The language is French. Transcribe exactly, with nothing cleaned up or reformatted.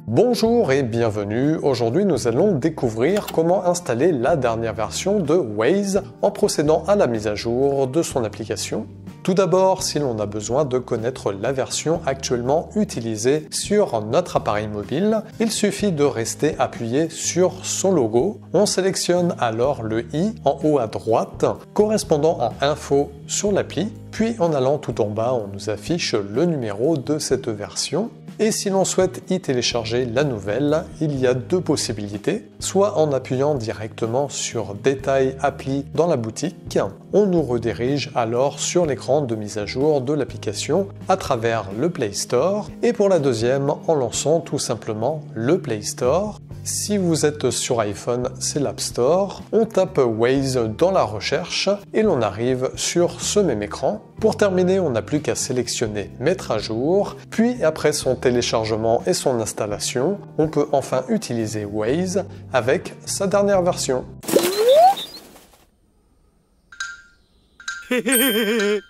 Bonjour et bienvenue, aujourd'hui nous allons découvrir comment installer la dernière version de Waze en procédant à la mise à jour de son application. Tout d'abord, si l'on a besoin de connaître la version actuellement utilisée sur notre appareil mobile, il suffit de rester appuyé sur son logo. On sélectionne alors le i en haut à droite, correspondant en info sur l'appli, puis en allant tout en bas, on nous affiche le numéro de cette version. Et si l'on souhaite y télécharger la nouvelle, il y a deux possibilités. Soit en appuyant directement sur Détail appli dans la boutique, on nous redirige alors sur l'écran de mise à jour de l'application à travers le Play Store. Et pour la deuxième, en lançant tout simplement le Play Store. Si vous êtes sur iPhone, c'est l'App Store. On tape Waze dans la recherche et l'on arrive sur ce même écran. Pour terminer, on n'a plus qu'à sélectionner Mettre à jour, puis après son téléchargement et son installation, on peut enfin utiliser Waze avec sa dernière version.